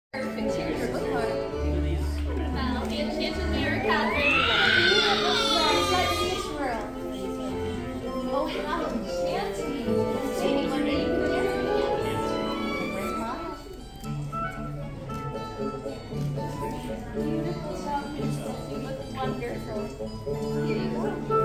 Perfect. Here's your bookmark. Now, the enchanted mirror, Catherine. Oh, how enchanting. Anyone that you can dance again? Beautiful job. You look wonderful. Here you go.